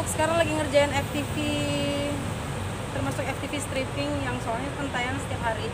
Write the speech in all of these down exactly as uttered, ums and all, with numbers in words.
sekarang lagi ngerjain F T V, termasuk F T V stripping yang soalnya kan tayang setiap hari.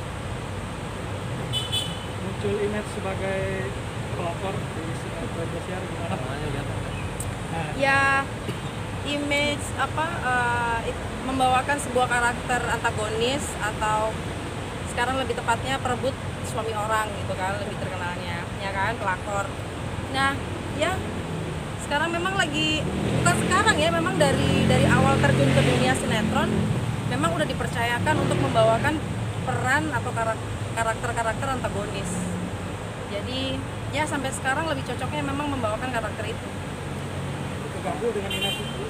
Muncul image sebagai pelakor di Indosiar gimana? Nah, Ya image apa uh, it- membawakan sebuah karakter antagonis atau sekarang lebih tepatnya perebut suami orang gitu kan, lebih terkenalnya ya kan, pelakor. Nah ya sekarang memang lagi, bukan sekarang ya, memang dari dari awal terjun ke dunia sinetron memang udah dipercayakan untuk membawakan peran atau karak- karakter-karakter antagonis. Jadi ya sampai sekarang lebih cocoknya memang membawakan karakter itu. keganggu dengan minat itu.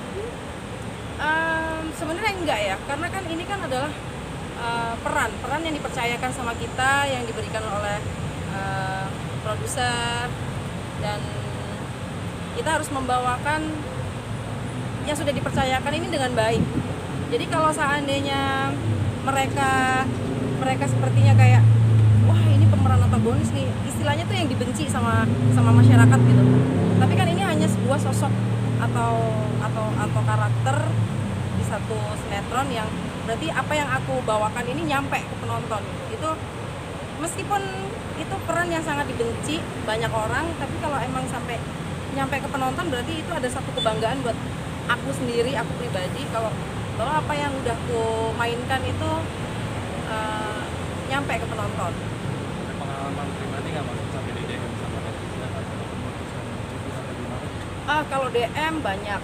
Um, sebenarnya enggak ya, karena kan ini kan adalah uh, peran peran yang dipercayakan sama kita, yang diberikan oleh uh, produser, dan kita harus membawakan yang sudah dipercayakan ini dengan baik. Jadi kalau seandainya mereka mereka sepertinya kayak wah ini pemeran antagonis nih, istilahnya tuh yang dibenci sama sama masyarakat gitu. Tapi kan ini hanya sebuah sosok atau atau atau karakter di satu sinetron yang berarti apa yang aku bawakan ini nyampe ke penonton. Itu meskipun itu peran yang sangat dibenci banyak orang, tapi kalau emang sampai nyampe ke penonton berarti itu ada satu kebanggaan buat aku sendiri, aku pribadi, kalau bahwa apa yang udah aku mainkan itu uh, nyampe ke penonton. Ada pengalaman pribadi nggak mas sampai di D M sama netizen atau keputusan cuti atau gimana? Ah kalau D M banyak.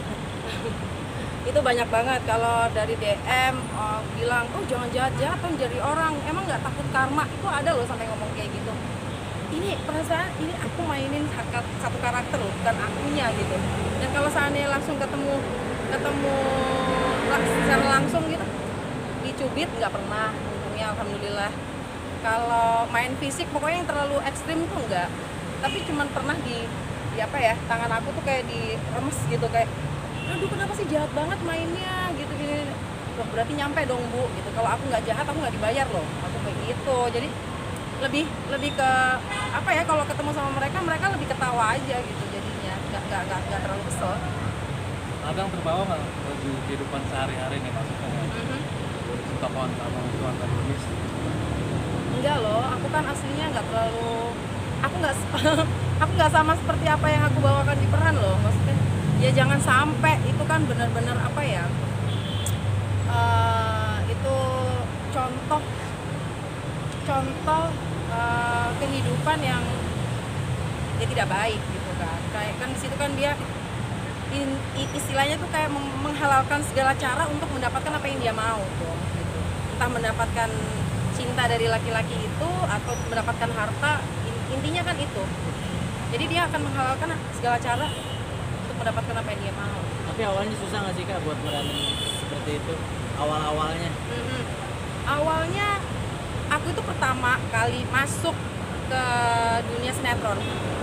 Itu banyak banget. Kalau dari D M oh, bilang oh jangan jahat-jahat kan jadi orang, emang nggak takut karma, itu ada loh sampai ngomong kayak gitu. Ini perasaan ini aku mainin satu karakter loh, bukan akunya gitu. Dan kalau seandainya langsung ketemu ketemu secara langsung gitu dicubit nggak pernah, untungnya alhamdulillah. Kalau main fisik pokoknya yang terlalu ekstrim tuh enggak, tapi cuman pernah di, di apa ya, tangan aku tuh kayak diremes gitu, kayak aduh kenapa sih jahat banget mainnya gitu gini. Loh berarti nyampe dong bu gitu, kalau aku nggak jahat aku nggak dibayar loh, aku kayak gitu. Jadi lebih lebih ke apa ya, kalau ketemu sama mereka mereka lebih ketawa aja gitu, jadinya nggak nggak nggak nggak terlalu kesel. Kadang terbawa nggak di kehidupan sehari-hari nih maksudnya Mm-hmm. tokoh utama itu antagonis? Enggak loh, aku kan aslinya nggak terlalu, aku nggak aku nggak sama seperti apa yang aku bawakan di peran loh, maksudnya ya jangan sampai itu kan benar-benar apa ya, uh, itu contoh contoh uh, kehidupan yang ya tidak baik gitu kan. Kayak kan di situ kan dia in, istilahnya tuh kayak menghalalkan segala cara untuk mendapatkan apa yang dia mau tuh, gitu. Entah mendapatkan cinta dari laki-laki itu atau mendapatkan harta, intinya kan itu. Jadi dia akan menghalalkan segala cara untuk mendapatkan apa yang dia mau. Tapi awalnya susah nggak sih kak buat meranin seperti itu awal-awalnya? Mm-hmm. Awalnya aku itu pertama kali masuk ke dunia sinetron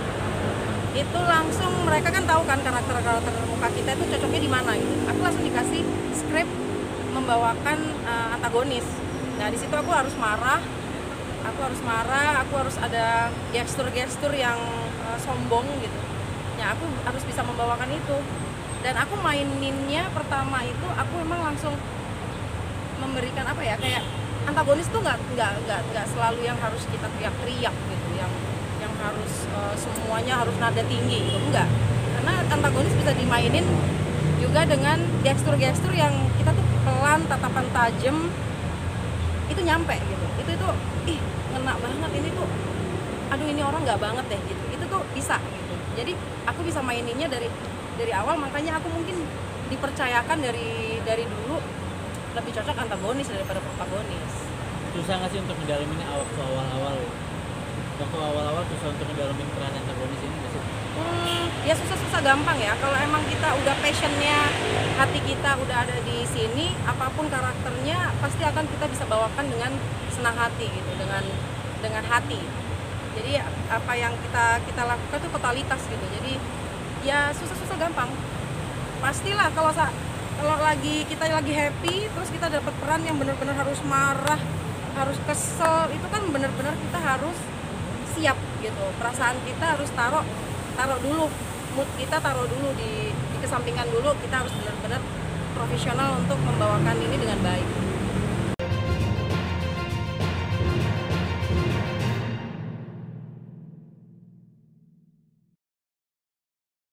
itu langsung mereka kan tahu kan karakter-karakter muka kita itu cocoknya di mana gitu. Aku langsung dikasih skrip membawakan uh, antagonis. Nah di situ aku harus marah, aku harus marah, aku harus ada gestur-gestur yang uh, sombong gitu. Ya aku harus bisa membawakan itu. Dan aku maininnya pertama itu aku memang langsung memberikan apa ya, kayak antagonis tuh nggak nggak nggak nggak selalu yang harus kita teriak-teriak gitu, yang yang harus uh, semuanya harus nada tinggi gitu, enggak. Karena antagonis bisa dimainin juga dengan gestur-gestur yang kita tuh pelan, tatapan tajam, itu nyampe gitu. Itu itu ih ngena banget ini tuh, aduh ini orang nggak banget deh gitu. Itu tuh bisa gitu. Jadi aku bisa maininnya dari dari awal, makanya aku mungkin dipercayakan dari dari dulu lebih cocok antagonis daripada protagonis. Susah nggak sih untuk ngedalamin waktu awal-awal? Waktu awal-awal susah untuk ngedalamin peran antagonis ini nggak sih? Hmm, ya susah-susah gampang ya. Kalau emang kita udah passionnya, hati kita udah ada di sini, apapun karakternya pasti akan kita bisa bawakan dengan senang hati gitu, dengan dengan hati. Jadi apa yang kita kita lakukan itu totalitas gitu. Jadi ya susah-susah gampang. Pastilah kalau sa- kalau lagi kita lagi happy, terus kita dapat peran yang benar-benar harus marah, harus kesel, itu kan benar-benar kita harus siap gitu. Perasaan kita harus taruh taruh dulu, mood kita taruh dulu di, di dikesampingkan dulu, kita harus benar-benar profesional untuk membawakan ini dengan baik.